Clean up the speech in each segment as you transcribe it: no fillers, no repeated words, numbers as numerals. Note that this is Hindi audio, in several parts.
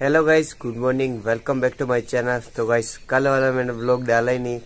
Hello guys, good morning, welcome back to my channel. तो गाइस कल वाला मैंने व्लॉग डाला ही नहीं।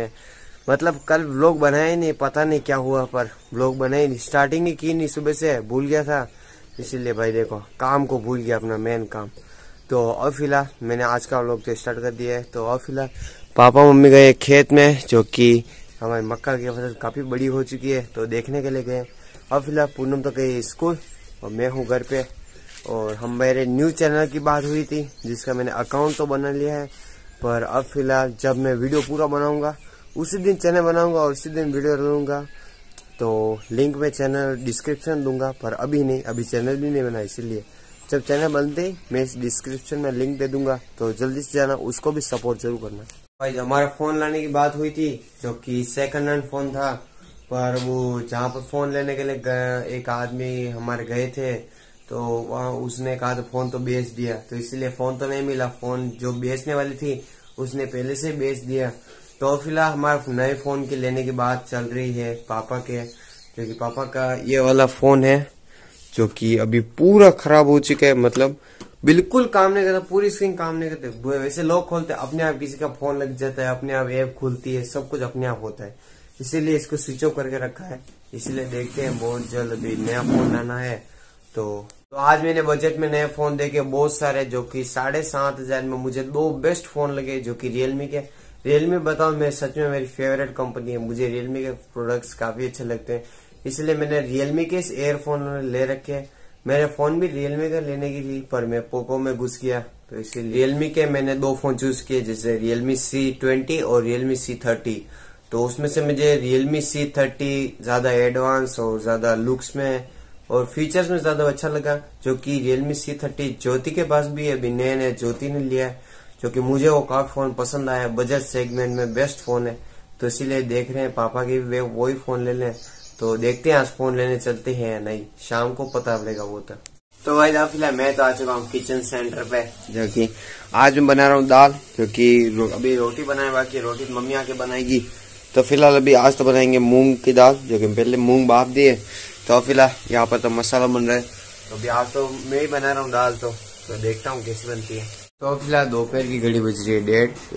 कल व्लॉग बनाया ही नहीं, पता नहीं क्या हुआ, पर व्लॉग बनाया ही नहीं, स्टार्टिंग ही की नहीं, सुबह से भूल गया था। इसीलिए भाई देखो, काम को भूल गया, अपना मेन काम। तो अब फिलहाल मैंने आज का व्लॉग तो स्टार्ट कर दिया है। तो अब फिलहाल पापा मम्मी गए खेत में, जो कि हमारी मक्का की फसल काफी बड़ी हो चुकी है, तो देखने के लिए गए। अब फिलहाल पूनम तो गई स्कूल और मैं हूँ घर पे। और हम मेरे न्यू चैनल की बात हुई थी, जिसका मैंने अकाउंट तो बना लिया है, पर अब फिलहाल जब मैं वीडियो पूरा बनाऊंगा उसी दिन चैनल बनाऊंगा और उसी दिन वीडियो डालूंगा। तो लिंक में चैनल डिस्क्रिप्शन दूंगा, पर अभी नहीं, अभी चैनल भी नहीं बना, इसीलिए जब चैनल बनते ही मैं डिस्क्रिप्शन में लिंक दे दूंगा, तो जल्दी से जाना, उसको भी सपोर्ट जरूर करना। भाई हमारा फोन लाने की बात हुई थी, जो कि सेकंड हैंड फोन था, पर वो जहाँ पर फोन लेने के लिए एक आदमी हमारे गए थे, तो वहाँ उसने कहा तो फोन तो बेच दिया, तो इसलिए फोन तो नहीं मिला। फोन जो बेचने वाली थी उसने पहले से बेच दिया। तो फिलहाल हमारा नए फोन के लेने की बात चल रही है पापा के, जो कि पापा का ये वाला फोन है, जो कि अभी पूरा खराब हो चुका है, मतलब बिल्कुल काम नहीं करता, पूरी स्क्रीन काम नहीं करते। वैसे लोग खोलते अपने आप, किसी का फोन लग जाता है, अपने आप ऐप खुलती है, सब कुछ अपने आप होता है, इसीलिए इसको स्विच ऑफ करके रखा है। इसलिए देखते हैं, बहुत जल्द अभी नया फोन लाना है। तो आज मैंने बजट में नए फोन देखे बहुत सारे, जो कि 7,500 में मुझे दो बेस्ट फोन लगे, जो कि रियलमी के। रियलमी बताऊं, मैं सच में मेरी फेवरेट कंपनी है, मुझे रियलमी के प्रोडक्ट्स काफी अच्छे लगते हैं, इसलिए मैंने रियलमी के एयरफोन ले रखे। मेरे फोन भी रियलमी का लेने की थी, पर मैं पोको में घुस गया, तो इसलिए रियलमी के मैंने दो फोन चूज किए, जैसे रियलमी C20 और रियलमी C30। तो उसमें से मुझे रियलमी C30 ज्यादा एडवांस और ज्यादा लुक्स में और फीचर्स में ज्यादा अच्छा लगा, जो कि रियलमी C30 ज्योति के पास भी है, अभी नए ज्योति ने लिया है, जो कि मुझे वो काफी फोन पसंद आया, बजट सेगमेंट में बेस्ट फोन है। तो इसीलिए देख रहे हैं पापा की वे वही फोन ले लें। तो देखते हैं आज फोन लेने चलते हैं या नहीं, शाम को पता चलेगा वो तो भाई फिलहाल मैं तो आ चुका हूँ किचन सेंटर पे, जो कि आज मैं बना रहा हूँ दाल, जो कि अभी रोटी बनाए बाकी, रोटी मम्मी आके बनाएगी। तो फिलहाल अभी आज तो बनाएंगे मूंग की दाल, जो कि पहले मूंग भाप दिए। तो फिलहाल यहाँ पर तो मसाला बन रहा है, तो अभी आज तो मैं ही बना रहा हूँ दाल, तो देखता हूँ कैसी बनती है। तो फिलहाल दोपहर की घड़ी बज रही है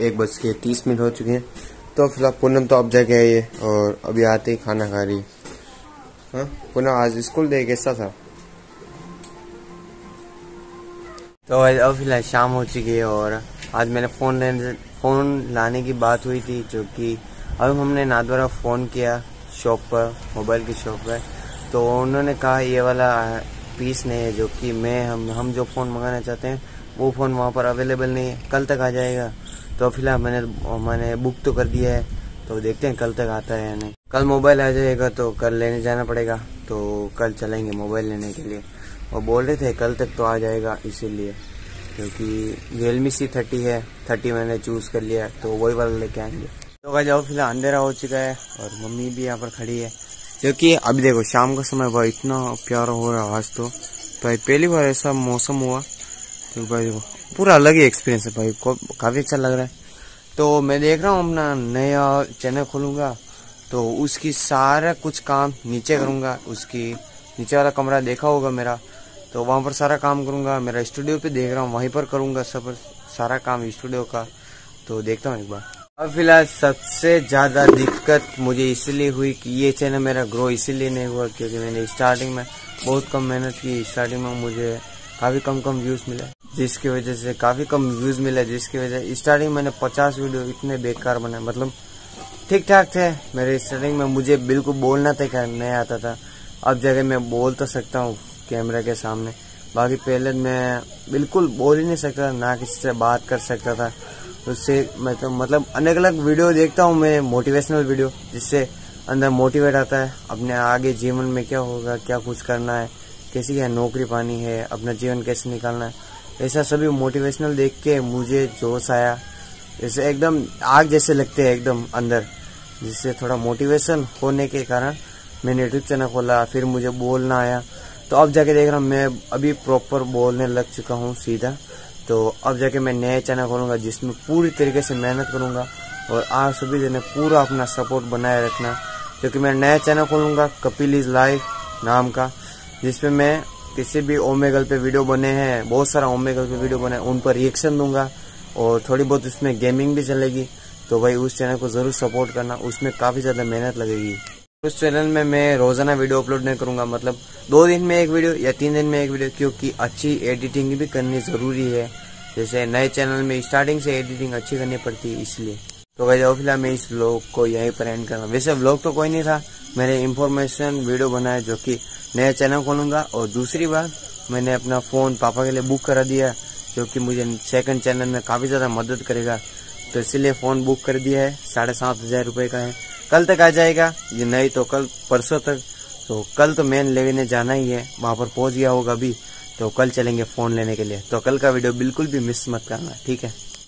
1:30 हो चुके हैं। तो फिलहाल पूनम तो अब जाके आई है और अभी आते ही खाना खा रही है। हाँ पूनम, आज स्कूल डे कैसा था? तो अब फिलहाल शाम हो चुकी है और आज मैंने फोन लाने की बात हुई थी, जो कि अब हमने नादवारा फोन किया शॉप पर, मोबाइल की शॉप पर। तो उन्होंने कहा ये वाला पीस नहीं है, जो कि हम जो फोन मंगाना चाहते हैं वो फोन वहाँ पर अवेलेबल नहीं है, कल तक आ जाएगा। तो फिलहाल मैंने बुक तो कर दिया है, तो देखते हैं कल तक आता है या नहीं। कल मोबाइल आ जाएगा तो कल लेने जाना पड़ेगा, तो कल चलेंगे मोबाइल लेने के लिए। और बोल रहे थे कल तक तो आ जाएगा, इसीलिए, क्योंकि रियलमी C30 है, 30 मैंने चूज कर लिया, तो वही वाला लेके आएंगे। तो भाई जाओ, फिलहाल अंधेरा हो चुका है और मम्मी भी यहाँ पर खड़ी है, क्योंकि अभी देखो शाम का समय भाई इतना प्यारा हो रहा है आज तो भाई पहली बार ऐसा मौसम हुआ, तो भाई देखो पूरा अलग ही एक्सपीरियंस है भाई, काफी अच्छा लग रहा है। तो मैं देख रहा हूँ अपना नया चैनल खोलूंगा, तो उसकी सारा कुछ काम नीचे करूंगा, उसकी नीचे वाला कमरा देखा होगा मेरा, तो वहां पर सारा काम करूंगा। मेरा स्टूडियो पे देख रहा हूँ, वहीं पर करूंगा सारा काम स्टूडियो का। तो देखता हूँ एक बार। अब फिलहाल सबसे ज्यादा दिक्कत मुझे इसलिए हुई कि ये चैनल मेरा ग्रो इसीलिए नहीं हुआ, क्योंकि मैंने स्टार्टिंग में बहुत कम मेहनत की। स्टार्टिंग में मुझे काफी कम व्यूज मिला, जिसकी वजह से स्टार्टिंग मैंने 50 वीडियो इतने बेकार बनाए, मतलब ठीक ठाक थे मेरे स्टार्टिंग में, मुझे बिल्कुल बोलना तक नहीं आता था। अब जगह मैं बोल तो सकता हूँ कैमरा के सामने, बाकी पहले मैं बिल्कुल बोल ही नहीं सकता, ना किसी से बात कर सकता था। उससे मतलब अलग अलग वीडियो देखता हूँ मैं, मोटिवेशनल वीडियो, जिससे अंदर मोटिवेट आता है, अपने आगे जीवन में क्या होगा, क्या कुछ करना है, कैसी क्या नौकरी पानी है, अपना जीवन कैसे निकालना है, ऐसा सभी मोटिवेशनल देख के मुझे जोश आया, जैसे एकदम आग जैसे लगते हैं एकदम अंदर, जिससे थोड़ा मोटिवेशन होने के कारण मैंने यूट्यूब चैनल खोला। फिर मुझे बोलना आया, तो अब जाके देख रहा हूँ मैं अभी प्रॉपर बोलने लग चुका हूँ सीधा। तो अब जाके मैं नया चैनल खोलूंगा, जिसमें पूरी तरीके से मेहनत करूंगा, और आप सभी जने पूरा अपना सपोर्ट बनाए रखना, क्योंकि मैं नया चैनल खोलूंगा कपिल इज लाइफ नाम का, जिसमें मैं किसी भी ओमेगल पे वीडियो बने हैं, बहुत सारा ओमेगल पे वीडियो बने हैं, उन पर रिएक्शन दूंगा और थोड़ी बहुत उसमें गेमिंग भी चलेगी। तो भाई उस चैनल को जरूर सपोर्ट करना, उसमें काफी ज्यादा मेहनत लगेगी। उस चैनल में मैं रोजाना वीडियो अपलोड नहीं करूंगा, मतलब 2 दिन में एक वीडियो या 3 दिन में एक वीडियो, क्योंकि अच्छी एडिटिंग भी करनी जरूरी है। जैसे नए चैनल में स्टार्टिंग से एडिटिंग अच्छी करनी पड़ती है, इसलिए। तो भाई फिलहाल मैं इस व्लॉग को यहीं पर एंड कर रहा हूँ। वैसे व्लॉग तो कोई नहीं था, मैंने इन्फॉर्मेशन वीडियो बनाया जो कि नया चैनल खोलूंगा। और दूसरी बात, मैंने अपना फोन पापा के लिए बुक करा दिया, जो कि मुझे सेकंड चैनल में काफी ज्यादा मदद करेगा। तो इसीलिए फोन बुक कर दिया है, 7,500 रुपए का है। कल तक आ जाएगा, ये नहीं तो कल परसों तक। तो कल तो मैन लेने जाना ही है, वहां पर पहुंच गया होगा अभी, तो कल चलेंगे फोन लेने के लिए। तो कल का वीडियो बिल्कुल भी मिस मत करना, ठीक है।